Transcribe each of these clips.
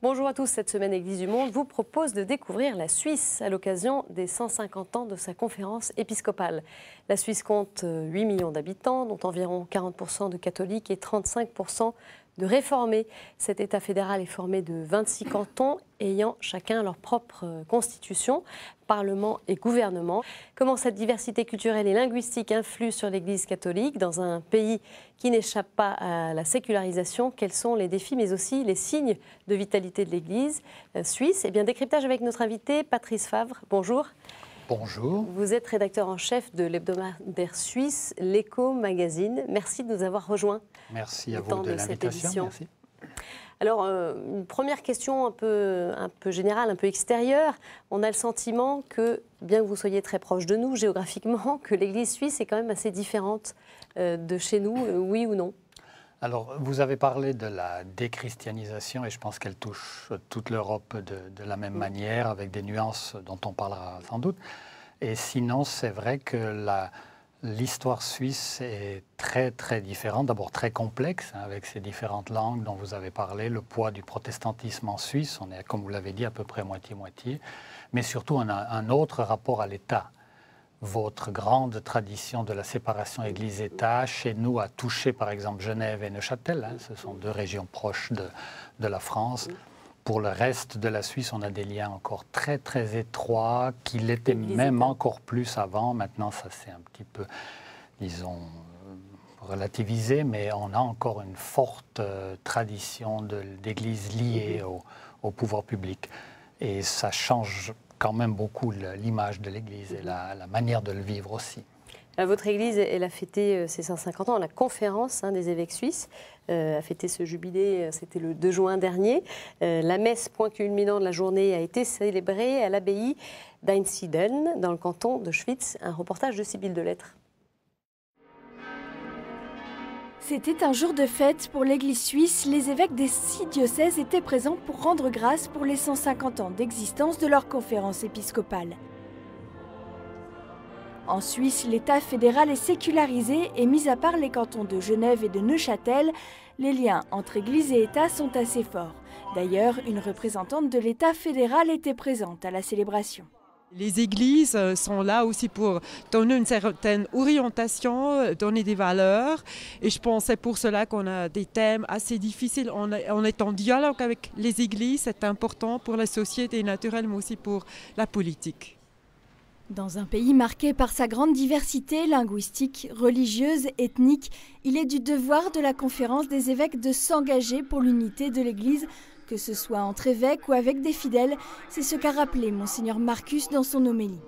Bonjour à tous, cette semaine Église du Monde vous propose de découvrir la Suisse à l'occasion des 150 ans de sa conférence épiscopale. La Suisse compte 8 millions d'habitants, dont environ 40% de catholiques et 35% de réformés. Cet État fédéral est formé de 26 cantons ayant chacun leur propre constitution, parlement et gouvernement. Comment cette diversité culturelle et linguistique influe sur l'Église catholique dans un pays qui n'échappe pas à la sécularisation? Quels sont les défis mais aussi les signes de vitalité de l'Église suisse? Eh bien, décryptage avec notre invité Patrice Favre. Bonjour. Bonjour. Vous êtes rédacteur en chef de l'hebdomadaire suisse L'Écho Magazine. Merci de nous avoir rejoints. Merci à vous de l'invitation. Merci. Alors, une première question un peu générale, un peu extérieure. On a le sentiment que, bien que vous soyez très proche de nous géographiquement, que l'Église suisse est quand même assez différente de chez nous, oui ou non? Alors, vous avez parlé de la déchristianisation et je pense qu'elle touche toute l'Europe de la même manière, avec des nuances dont on parlera sans doute. Et sinon, c'est vrai que l'histoire suisse est très, très différente, d'abord très complexe, hein, avec ces différentes langues dont vous avez parlé, le poids du protestantisme en Suisse, on est, comme vous l'avez dit, à peu près moitié-moitié, mais surtout on a un autre rapport à l'État. Votre grande tradition de la séparation Église-État, chez nous, a touché par exemple Genève et Neuchâtel, hein, ce sont deux régions proches de la France. Pour le reste de la Suisse, on a des liens encore très, très étroits, qui l'étaient même encore plus avant. Maintenant, ça s'est un petit peu, disons, relativisé, mais on a encore une forte tradition d'église liée au pouvoir public. Et ça change quand même beaucoup l'image de l'Église et la manière de le vivre aussi. Votre Église, elle a fêté ses 150 ans. La conférence des évêques suisses a fêté ce jubilé, c'était le 2 juin dernier. La messe, point culminant de la journée, a été célébrée à l'abbaye d'Einsiedeln, dans le canton de Schwyz. Un reportage de Sibylle Delettre. C'était un jour de fête pour l'Église suisse. Les évêques des 6 diocèses étaient présents pour rendre grâce pour les 150 ans d'existence de leur conférence épiscopale. En Suisse, l'État fédéral est sécularisé et mis à part les cantons de Genève et de Neuchâtel, les liens entre Église et État sont assez forts. D'ailleurs, une représentante de l'État fédéral était présente à la célébration. Les églises sont là aussi pour donner une certaine orientation, donner des valeurs. Et je pense que c'est pour cela qu'on a des thèmes assez difficiles. On est en dialogue avec les églises, c'est important pour la société naturelle, mais aussi pour la politique. Dans un pays marqué par sa grande diversité linguistique, religieuse, ethnique, il est du devoir de la conférence des évêques de s'engager pour l'unité de l'Église, que ce soit entre évêques ou avec des fidèles. C'est ce qu'a rappelé Monseigneur Marcus dans son homélie.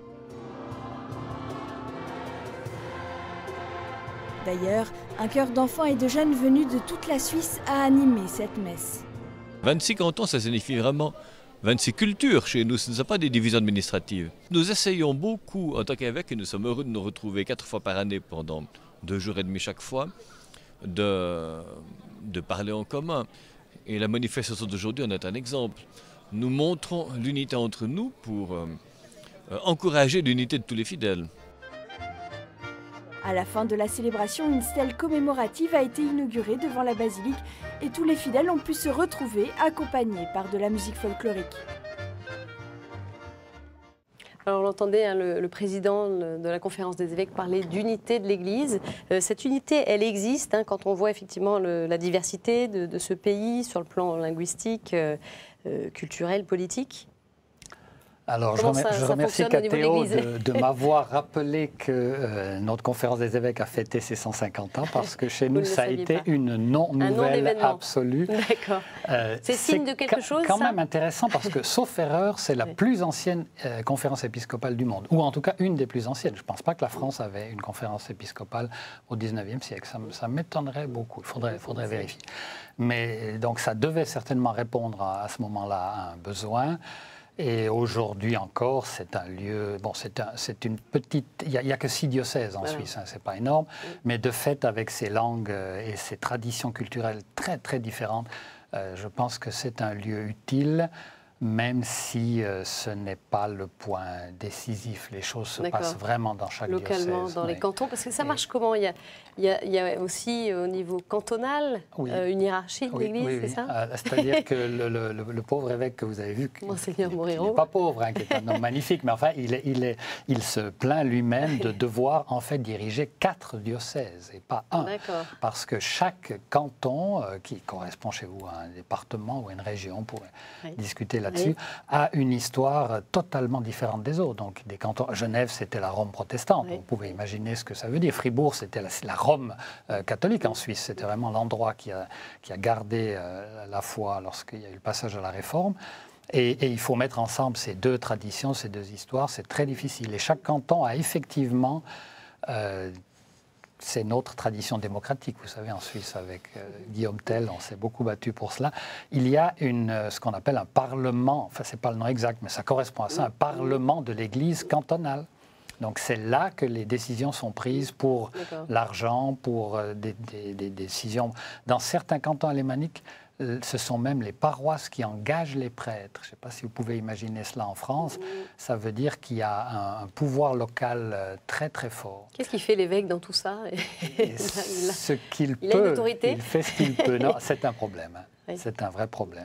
D'ailleurs, un chœur d'enfants et de jeunes venus de toute la Suisse a animé cette messe. 26 cantons, ça signifie vraiment 26 cultures chez nous, ce ne sont pas des divisions administratives. Nous essayons beaucoup, en tant qu'évêques, et nous sommes heureux de nous retrouver 4 fois par année pendant 2 jours et demi chaque fois, de parler en commun. Et la manifestation d'aujourd'hui en est un exemple. Nous montrons l'unité entre nous pour encourager l'unité de tous les fidèles. À la fin de la célébration, une stèle commémorative a été inaugurée devant la basilique et tous les fidèles ont pu se retrouver accompagnés par de la musique folklorique. Alors, on l'entendait, hein, le président de la conférence des évêques parler d'unité de l'Église. Cette unité, elle existe hein, quand on voit effectivement la diversité de ce pays sur le plan linguistique, culturel, politique. Alors, je remercie Cathéo de m'avoir rappelé que notre conférence des évêques a fêté ses 150 ans, parce que chez nous, ça a été une non-nouvelle absolue. D'accord. C'est signe de quelque chose, quand même intéressant, parce que, sauf erreur, c'est la plus ancienne conférence épiscopale du monde, ou en tout cas une des plus anciennes. Je ne pense pas que la France avait une conférence épiscopale au 19e siècle. Ça m'étonnerait beaucoup. Il faudrait vérifier. Mais donc, ça devait certainement répondre à ce moment-là à un besoin. Et aujourd'hui encore, c'est un lieu, bon, c'est une petite, il n'y a que 6 diocèses en Suisse, hein, c'est pas énorme, mais de fait, avec ses langues et ses traditions culturelles très, très différentes, je pense que c'est un lieu utile. même si ce n'est pas le point décisif. Les choses se passent vraiment dans chaque localement, diocèse. Dans les cantons, parce que ça marche comment? Il y a aussi au niveau cantonal une hiérarchie de l'Église, c'est ça? C'est-à-dire que le pauvre évêque que vous avez vu, qui n'est pas pauvre, hein, qui est un homme magnifique, mais enfin, il se plaint lui-même de devoir en fait diriger 4 diocèses et pas un. Parce que chaque canton, qui correspond chez vous à un département ou à une région, on pourrait discuter là-dessus, a une histoire totalement différente des autres. Donc, des cantons, Genève, c'était la Rome protestante, vous pouvez imaginer ce que ça veut dire. Fribourg, c'était la Rome catholique en Suisse, c'était vraiment l'endroit qui a gardé la foi lorsqu'il y a eu le passage à la Réforme. Et il faut mettre ensemble ces 2 traditions, ces 2 histoires, c'est très difficile. Et chaque canton a effectivement... c'est notre tradition démocratique, vous savez, en Suisse, avec Guillaume Tell, on s'est beaucoup battu pour cela. Il y a ce qu'on appelle un parlement, enfin, ce n'est pas le nom exact, mais ça correspond à ça, un parlement de l'Église cantonale. Donc c'est là que les décisions sont prises pour l'argent, pour des décisions. Dans certains cantons alémaniques, ce sont même les paroisses qui engagent les prêtres. Je ne sais pas si vous pouvez imaginer cela en France. Ça veut dire qu'il y a un pouvoir local très très fort. Qu'est-ce qui fait l'évêque dans tout ça? Ce qu'il peut. Il a une autorité? Il fait ce qu'il peut. Non, c'est un problème. Hein. C'est un vrai problème.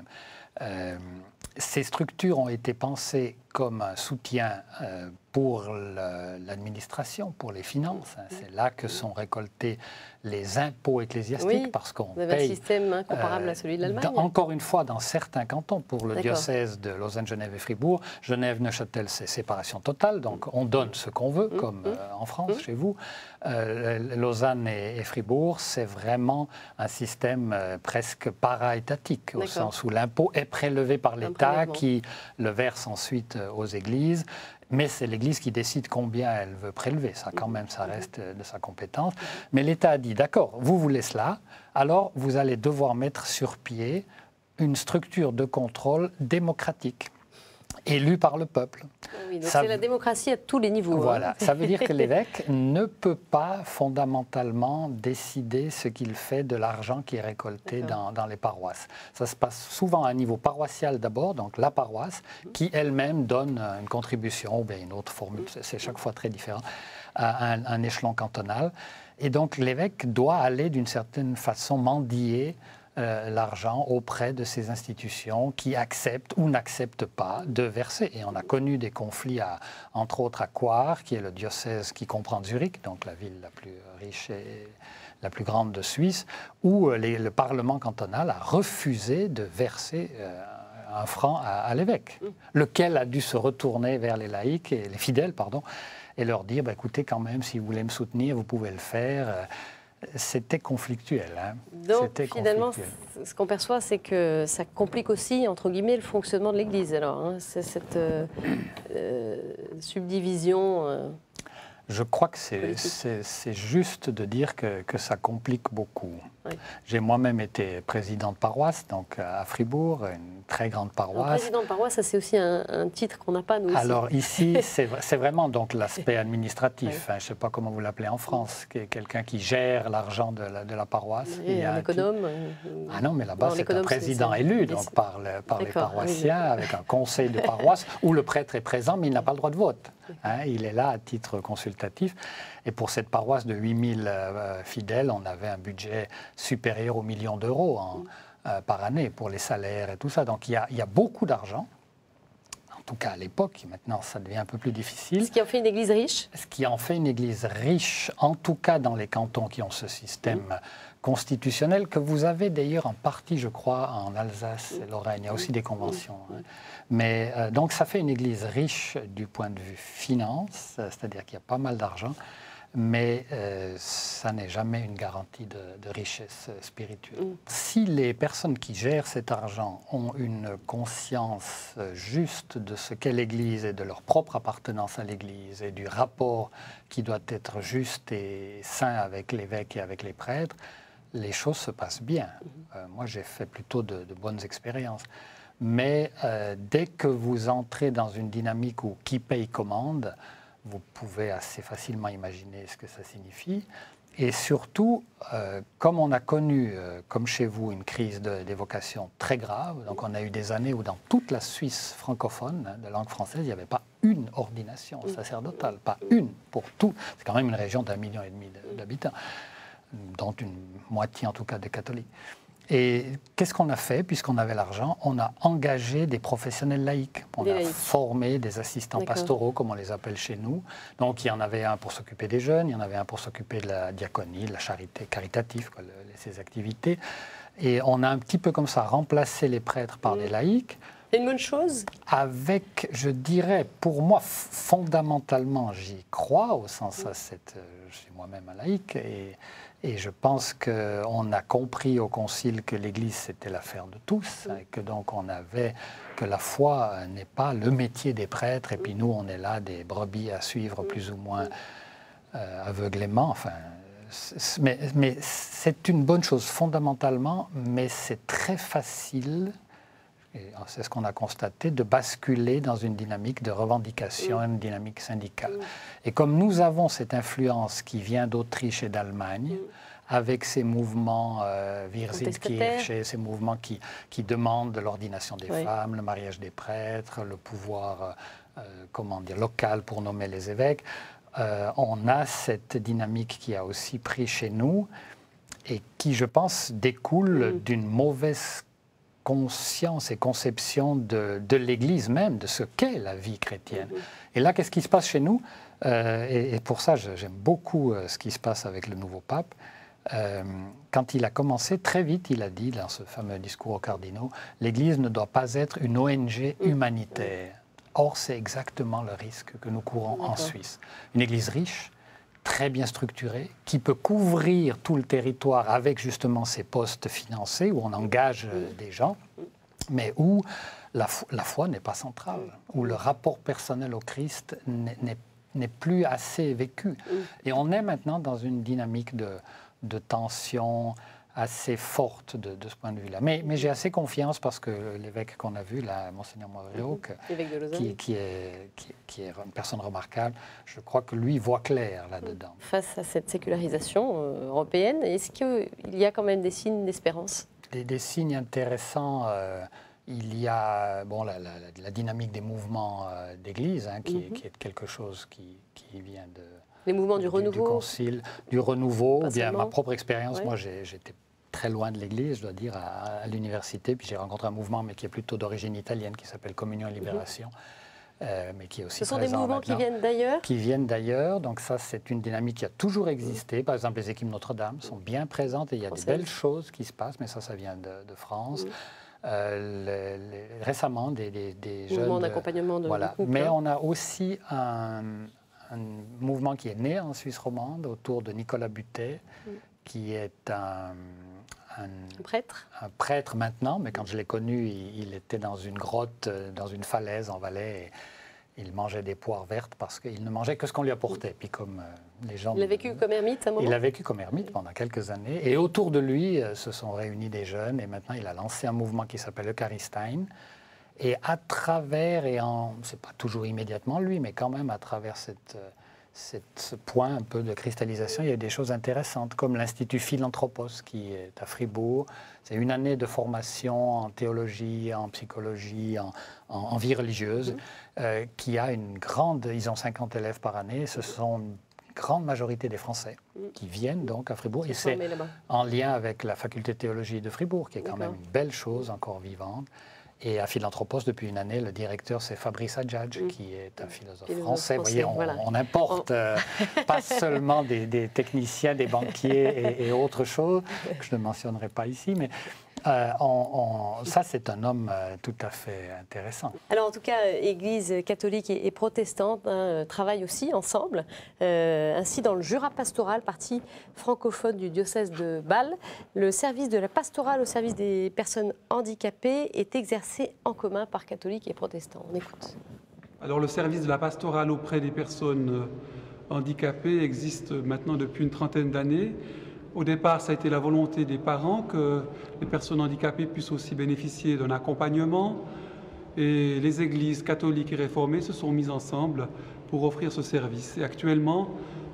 Ces structures ont été pensées comme un soutien pour l'administration, pour les finances. C'est là que sont récoltés les impôts ecclésiastiques, parce qu'on paye... Vous avez un système comparable à celui de l'Allemagne? Encore une fois, dans certains cantons, pour le diocèse de Lausanne, Genève et Fribourg, Genève, Neuchâtel, c'est séparation totale, donc on donne ce qu'on veut, comme en France, chez vous. Lausanne et Fribourg, c'est vraiment un système presque para-étatique, au sens où l'impôt est prélevé par l'État, qui le verse ensuite aux églises. Mais c'est l'Église qui décide combien elle veut prélever. Ça, quand même, ça reste de sa compétence. Mais l'État a dit, d'accord, vous voulez cela, alors vous allez devoir mettre sur pied une structure de contrôle démocratique, élue par le peuple. Oui, donc c'est la démocratie à tous les niveaux. Voilà, hein. Ça veut dire que l'évêque ne peut pas fondamentalement décider ce qu'il fait de l'argent qui est récolté dans les paroisses. Ça se passe souvent à un niveau paroissial d'abord, donc la paroisse, qui elle-même donne une contribution, ou bien une autre formule, c'est chaque fois très différent, à un échelon cantonal. Et donc l'évêque doit aller d'une certaine façon mendier l'argent auprès de ces institutions qui acceptent ou n'acceptent pas de verser. Et on a connu des conflits, entre autres à Coire, qui est le diocèse qui comprend Zurich, donc la ville la plus riche et la plus grande de Suisse, où le Parlement cantonal a refusé de verser un franc à l'évêque, lequel a dû se retourner vers les laïcs, et les fidèles, pardon, et leur dire, écoutez, quand même, si vous voulez me soutenir, vous pouvez le faire. C'était conflictuel. Hein. Donc, finalement, ce qu'on perçoit, c'est que ça complique aussi, entre guillemets, le fonctionnement de l'Église. Alors, hein, c'est cette subdivision. Je crois que c'est juste de dire que ça complique beaucoup. Oui. J'ai moi-même été président de paroisse, donc à Fribourg, une très grande paroisse. Alors, président de paroisse, ça c'est aussi un titre qu'on n'a pas, nous, ici. Alors ici, c'est vraiment donc l'aspect administratif. Hein, je ne sais pas comment vous l'appelez en France, quelqu'un qui gère l'argent de la paroisse. Il y a un économe. Ah non, mais là-bas, c'est un président élu donc par les paroissiens, avec un conseil de paroisse, où le prêtre est présent, mais il n'a pas le droit de vote. Hein, il est là à titre consultatif. Et pour cette paroisse de 8000 fidèles, on avait un budget supérieur aux millions d'euros par année pour les salaires et tout ça. Donc il y a beaucoup d'argent, en tout cas à l'époque. Maintenant, ça devient un peu plus difficile. Ce qui en fait une église riche? Ce qui en fait une église riche, en tout cas dans les cantons qui ont ce système constitutionnel, que vous avez d'ailleurs en partie, je crois, en Alsace et Lorraine. Il y a aussi des conventions. Hein. Mais donc ça fait une église riche du point de vue finance, c'est-à-dire qu'il y a pas mal d'argent. Mais ça n'est jamais une garantie de richesse spirituelle. Si les personnes qui gèrent cet argent ont une conscience juste de ce qu'est l'Église et de leur propre appartenance à l'Église et du rapport qui doit être juste et sain avec l'évêque et avec les prêtres, les choses se passent bien. Moi, j'ai fait plutôt de bonnes expériences. Mais dès que vous entrez dans une dynamique où qui paye commande, vous pouvez assez facilement imaginer ce que ça signifie. Et surtout, comme on a connu, comme chez vous, une crise des vocations très grave, donc on a eu des années où dans toute la Suisse francophone, de langue française, il n'y avait pas une ordination sacerdotale, pas une pour tout. C'est quand même une région d'1,5 million d'habitants, dont une moitié en tout cas de catholiques. Et qu'est-ce qu'on a fait, puisqu'on avait l'argent? On a engagé des professionnels laïcs. On a formé des assistants pastoraux, comme on les appelle chez nous. Donc, il y en avait un pour s'occuper des jeunes, il y en avait un pour s'occuper de la diaconie, de la charité caritative, ces activités. Et on a un petit peu comme ça remplacé les prêtres par des laïcs. C'est une bonne chose? Avec, je dirais, pour moi, fondamentalement, j'y crois, au sens, je suis moi-même un laïc, et je pense qu'on a compris au Concile que l'Église, c'était l'affaire de tous, et que donc que la foi n'est pas le métier des prêtres, et puis nous, on est là des brebis à suivre plus ou moins aveuglément. Enfin, mais c'est une bonne chose fondamentalement, mais c'est très facile, et c'est ce qu'on a constaté, de basculer dans une dynamique de revendication, une dynamique syndicale. Et comme nous avons cette influence qui vient d'Autriche et d'Allemagne, avec ces mouvements Wirrsinnkirche, ces mouvements qui demandent de l'ordination des femmes, le mariage des prêtres, le pouvoir local pour nommer les évêques, on a cette dynamique qui a aussi pris chez nous et qui, je pense, découle d'une mauvaise conscience et conception de l'Église même, de ce qu'est la vie chrétienne. Et là, qu'est-ce qui se passe chez nous? Et pour ça, j'aime beaucoup ce qui se passe avec le nouveau pape. Quand il a commencé, très vite, il a dit, dans ce fameux discours aux cardinaux, l'Église ne doit pas être une ONG humanitaire. Or, c'est exactement le risque que nous courons en Suisse. Une Église riche, très bien structurée, qui peut couvrir tout le territoire avec justement ses postes financés, où on engage des gens, mais où la foi n'est pas centrale, où le rapport personnel au Christ n'est plus assez vécu. Et on est maintenant dans une dynamique de tension assez forte de ce point de vue-là. Mais j'ai assez confiance parce que l'évêque qu'on a vu, là, Monseigneur Moreau, qui est une personne remarquable, je crois que lui voit clair là-dedans. Face à cette sécularisation européenne, est-ce qu'il y a quand même des signes d'espérance? Des signes intéressants. Il y a la dynamique des mouvements d'église, qui est quelque chose qui vient de... Les mouvements du renouveau. Du concile, du renouveau. Bien, ma propre expérience, moi j'étais très loin de l'Église, je dois dire, à l'université. Puis j'ai rencontré un mouvement, mais qui est plutôt d'origine italienne, qui s'appelle Communion et Libération, mais qui est aussi présent. Ce sont des mouvements qui viennent d'ailleurs? Qui viennent d'ailleurs. Donc ça, c'est une dynamique qui a toujours existé. Par exemple, les équipes Notre-Dame sont bien présentes et il y a des belles choses qui se passent, mais ça vient de France. Récemment, des jeunes... Mouvement d'accompagnement de couple. Mais on a aussi un mouvement qui est né en Suisse romande autour de Nicolas Butet, qui est un prêtre maintenant, mais quand je l'ai connu, il était dans une grotte, dans une falaise en Valais, et il mangeait des poires vertes parce qu'il ne mangeait que ce qu'on lui apportait. Puis comme les gens... Il a vécu comme ermite à un moment? Il a vécu comme ermite pendant quelques années, et autour de lui se sont réunis des jeunes, et maintenant il a lancé un mouvement qui s'appelle Eucharistein. Et à travers, c'est pas toujours immédiatement lui, mais quand même à travers ce point un peu de cristallisation, il y a des choses intéressantes, comme l'Institut Philanthropos qui est à Fribourg. C'est une année de formation en théologie, en psychologie, en vie religieuse, qui a une grande... Ils ont 50 élèves par année. Ce sont une grande majorité des Français qui viennent donc à Fribourg. Et c'est en lien avec la faculté de théologie de Fribourg, qui est quand même une belle chose, encore vivante. Et à Philanthropos, depuis une année, le directeur, c'est Fabrice Adjadj, qui est un philosophe français. Vous voyez, on importe pas seulement des techniciens, des banquiers et autres choses, que je ne mentionnerai pas ici, mais ça, c'est un homme tout à fait intéressant. Alors, en tout cas, Église catholique et protestante travaillent aussi ensemble. Ainsi, dans le Jura pastoral, partie francophone du diocèse de Bâle, le service de la pastorale au service des personnes handicapées est exercé en commun par catholiques et protestants. On écoute. Alors, le service de la pastorale auprès des personnes handicapées existe maintenant depuis une trentaine d'années. Au départ, ça a été la volonté des parents que les personnes handicapées puissent aussi bénéficier d'un accompagnement. Et les églises catholiques et réformées se sont mises ensemble pour offrir ce service. Et actuellement,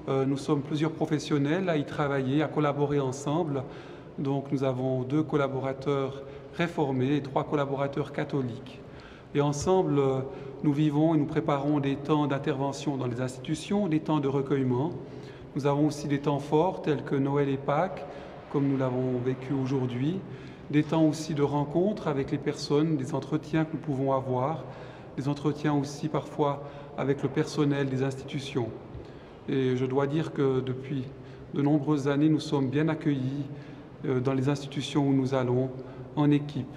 Nous sommes plusieurs professionnels à y travailler, à collaborer ensemble. Donc nous avons 2 collaborateurs réformés et 3 collaborateurs catholiques. Et ensemble, nous vivons et nous préparons des temps d'intervention dans les institutions, des temps de recueillement. Nous avons aussi des temps forts tels que Noël et Pâques, comme nous l'avons vécu aujourd'hui. Des temps aussi de rencontres avec les personnes, des entretiens que nous pouvons avoir, des entretiens aussi parfois avec le personnel des institutions. Et je dois dire que depuis de nombreuses années, nous sommes bien accueillis dans les institutions où nous allons, en équipe.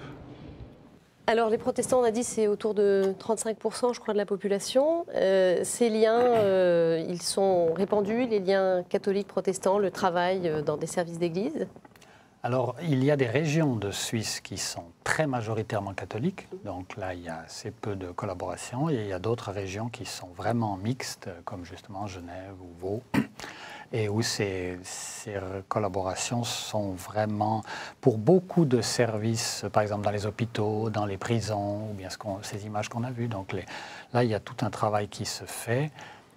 Alors les protestants, on a dit, c'est autour de 35%, je crois, de la population. Ces liens, ils sont répandus, les liens catholiques, protestants, le travail dans des services d'église? Alors, il y a des régions de Suisse qui sont très majoritairement catholiques. Donc là, il y a assez peu de collaboration. Et il y a d'autres régions qui sont vraiment mixtes, comme justement Genève ou Vaud, et où ces collaborations sont vraiment, pour beaucoup de services, par exemple dans les hôpitaux, dans les prisons, ou bien ces images qu'on a vues. Donc là, il y a tout un travail qui se fait,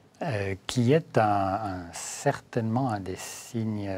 qui est certainement un des signes...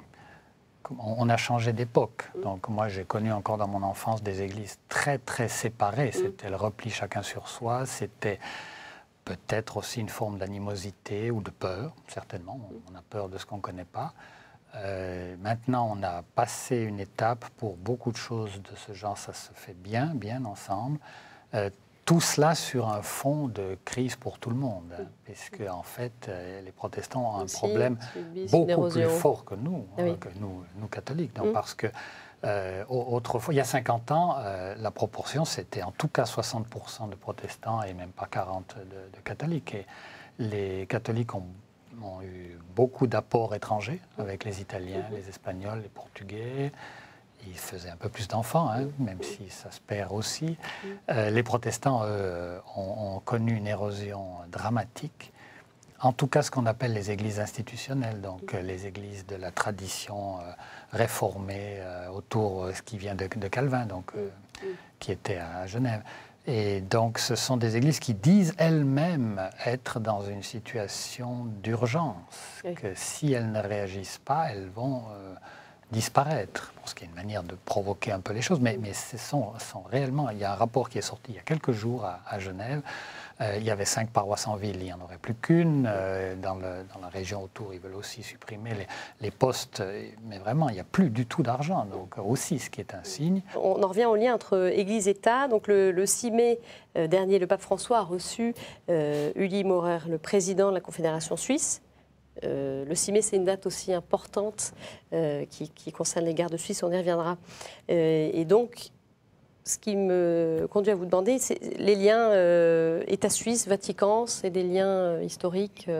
On a changé d'époque. Donc moi, j'ai connu encore dans mon enfance des églises très, très séparées. C'était le repli chacun sur soi. C'était peut-être aussi une forme d'animosité ou de peur, certainement. On a peur de ce qu'on ne connaît pas. Maintenant, on a passé une étape pour beaucoup de choses de ce genre. Ça se fait bien, bien ensemble. Tout cela sur un fond de crise pour tout le monde, puisque en fait, les protestants ont un problème beaucoup plus fort que nous, nous catholiques. Donc, parce que autrefois, il y a 50 ans, la proportion, c'était en tout cas 60% de protestants et même pas 40% de catholiques. Et les catholiques ont eu beaucoup d'apports étrangers avec les Italiens, les Espagnols, les Portugais. Ils faisaient un peu plus d'enfants, même si ça se perd aussi. Les protestants ont connu une érosion dramatique. En tout cas, ce qu'on appelle les églises institutionnelles, donc les églises de la tradition réformée autour de ce qui vient de Calvin, donc, qui était à Genève. Et donc, ce sont des églises qui disent elles-mêmes être dans une situation d'urgence, que si elles ne réagissent pas, elles vont... disparaître, ce qui est une manière de provoquer un peu les choses, mais ce sont réellement... Il y a un rapport qui est sorti il y a quelques jours à Genève. Il y avait 5 paroisses en ville, il n'y en aurait plus qu'une. Dans la région autour, ils veulent aussi supprimer les postes, mais vraiment, il n'y a plus du tout d'argent, donc aussi, ce qui est un signe. On en revient au lien entre Église et État. Donc le 6 mai dernier, le pape François a reçu Uli Maurer, le président de la Confédération suisse. Le 6 mai, c'est une date aussi importante qui concerne les gardes suisses, on y reviendra. Et donc, ce qui me conduit à vous demander, c'est les liens État suisse, Vatican, c'est des liens historiques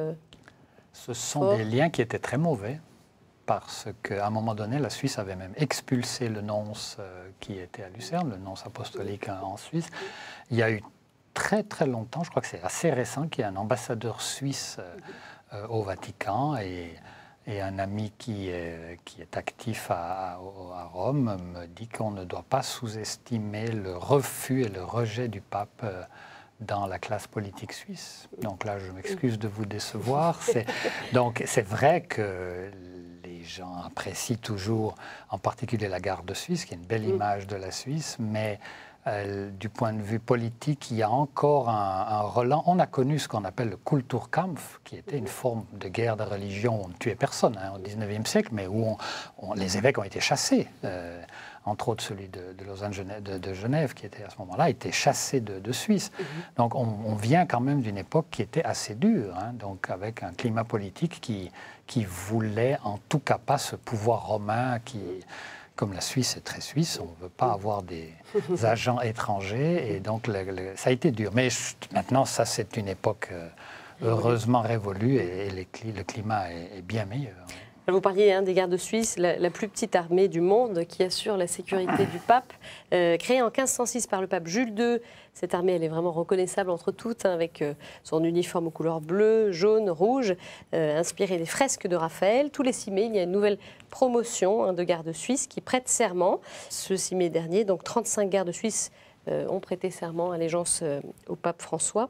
Ce sont des liens qui étaient très mauvais, parce qu'à un moment donné, la Suisse avait même expulsé le nonce qui était à Lucerne, le nonce apostolique en Suisse. Il y a eu très très longtemps, je crois que c'est assez récent, qu'il y a un ambassadeur suisse au Vatican, et un ami qui est actif à Rome me dit qu'on ne doit pas sous-estimer le refus et le rejet du pape dans la classe politique suisse. Donc là, je m'excuse de vous décevoir. Donc c'est vrai que les gens apprécient toujours, en particulier la garde suisse, qui est une belle image de la Suisse, mais du point de vue politique, il y a encore un relent. On a connu ce qu'on appelle le Kulturkampf, qui était une forme de guerre de religion. On ne tuait personne au XIXe siècle, mais où les évêques ont été chassés. Entre autres, celui de Lausanne, de Genève, qui était à ce moment-là, a été chassé de Suisse. Donc on vient quand même d'une époque qui était assez dure, donc avec un climat politique qui voulait en tout cas pas ce pouvoir romain qui... Comme la Suisse est très suisse, on ne veut pas avoir des agents étrangers, et donc ça a été dur. Mais maintenant, ça, c'est une époque heureusement révolue, et le climat est bien meilleur. Vous parliez des gardes suisses, la plus petite armée du monde qui assure la sécurité du pape. Créée en 1506 par le pape Jules II, cette armée elle est vraiment reconnaissable entre toutes, avec son uniforme aux couleurs bleu, jaune, rouge, inspiré des fresques de Raphaël. Tous les 6 mai, il y a une nouvelle promotion de gardes suisses qui prêtent serment. Ce 6 mai dernier, donc 35 gardes suisses ont prêté serment, allégeance au pape François.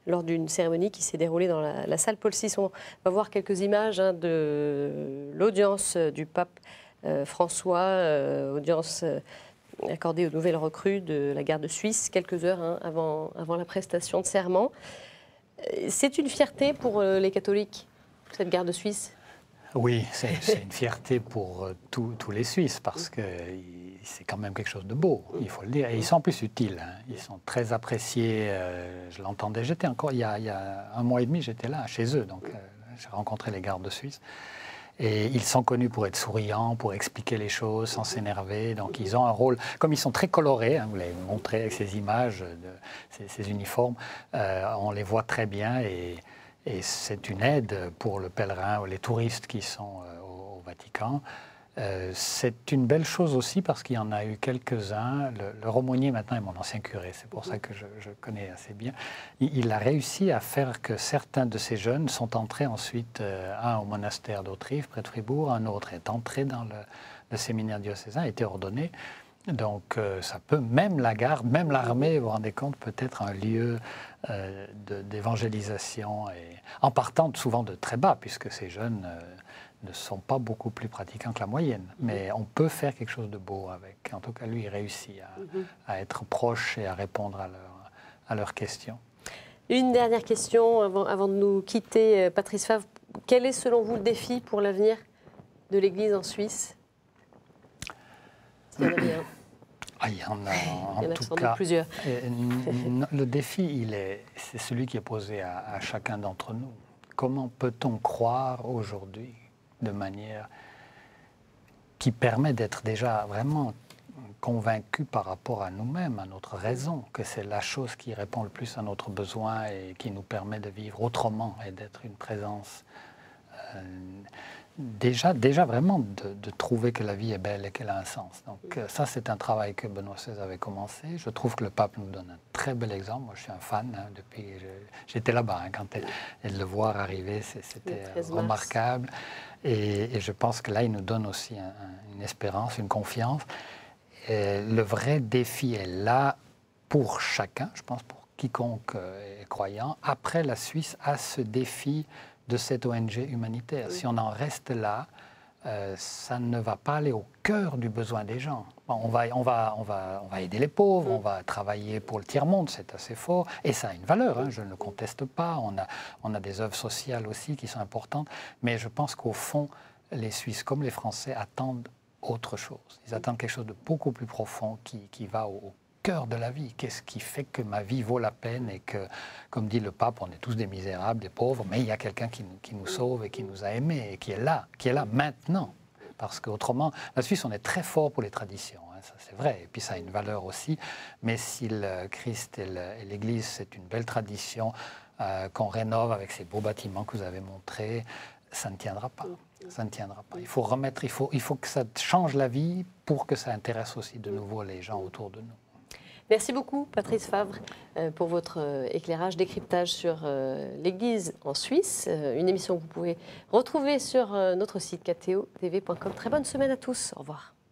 lors d'une cérémonie qui s'est déroulée dans la salle Paul VI. On va voir quelques images de l'audience du pape François, audience accordée aux nouvelles recrues de la garde suisse, quelques heures avant la prestation de serment. C'est une fierté pour les catholiques, cette garde suisse? Oui, c'est une fierté pour tous les Suisses, parce que c'est quand même quelque chose de beau, il faut le dire. Et ils sont en plus utiles, hein. Ils sont très appréciés. Je l'entendais, j'étais encore, il y a 1 mois et demi, j'étais là, chez eux, donc j'ai rencontré les gardes suisses. Et ils sont connus pour être souriants, pour expliquer les choses sans s'énerver. Donc ils ont un rôle, comme ils sont très colorés, hein, vous l'avez montré avec ces images, ces uniformes, on les voit très bien et c'est une aide pour le pèlerin ou les touristes qui sont au Vatican. C'est une belle chose aussi parce qu'il y en a eu quelques-uns. Le Romonier maintenant est mon ancien curé, c'est pour ça que je connais assez bien. Il a réussi à faire que certains de ces jeunes sont entrés ensuite, un au monastère d'Autrive, près de Fribourg, un autre est entré dans le séminaire diocésain, a été ordonné. Donc ça peut, même la garde, même l'armée, vous vous rendez compte, peut être un lieu d'évangélisation, en partant souvent de très bas, puisque ces jeunes ne sont pas beaucoup plus pratiquants que la moyenne. Mais on peut faire quelque chose de beau avec. En tout cas, lui, il réussit à être proche et à répondre à leurs questions. Une dernière question avant de nous quitter, Patrice Favre. Quel est selon vous le défi pour l'avenir de l'Église en Suisse? Il y en a bien. Il y en a en tout cas plusieurs. Le défi, c'est celui qui est posé à chacun d'entre nous. Comment peut-on croire aujourd'hui de manière qui permet d'être déjà vraiment convaincu par rapport à nous-mêmes, à notre raison, que c'est la chose qui répond le plus à notre besoin et qui nous permet de vivre autrement et d'être une présence déjà vraiment de trouver que la vie est belle et qu'elle a un sens. Donc ça, c'est un travail que Benoît XVI avait commencé. Je trouve que le pape nous donne un très bel exemple. Moi, je suis un fan. Hein, depuis, j'étais là-bas hein, quand et de le voir arriver, c'était remarquable. Et je pense que là, il nous donne aussi une espérance, une confiance. Et le vrai défi est là pour chacun, je pense pour quiconque est croyant. Après, la Suisse a ce défi de cette ONG humanitaire. Si on en reste là, ça ne va pas aller au cœur du besoin des gens. Bon, on va aider les pauvres, on va travailler pour le tiers-monde, c'est assez fort, et ça a une valeur, hein, je ne le conteste pas. On a des œuvres sociales aussi qui sont importantes, mais je pense qu'au fond, les Suisses comme les Français attendent autre chose. Ils attendent quelque chose de beaucoup plus profond qui va au cœur de la vie. Qu'est-ce qui fait que ma vie vaut la peine et que, comme dit le pape, on est tous des misérables, des pauvres, mais il y a quelqu'un qui nous sauve et qui nous a aimés et qui est là maintenant. Parce qu'autrement, la Suisse, on est très fort pour les traditions, hein, ça c'est vrai, et puis ça a une valeur aussi, mais si le Christ et l'Église, c'est une belle tradition qu'on rénove avec ces beaux bâtiments que vous avez montrés, ça ne tiendra pas. Ça ne tiendra pas. Il faut remettre, il faut que ça change la vie pour que ça intéresse aussi de nouveau les gens autour de nous. Merci beaucoup, Patrice Favre, pour votre éclairage, décryptage sur l'Église en Suisse. Une émission que vous pouvez retrouver sur notre site ktotv.com. Très bonne semaine à tous. Au revoir.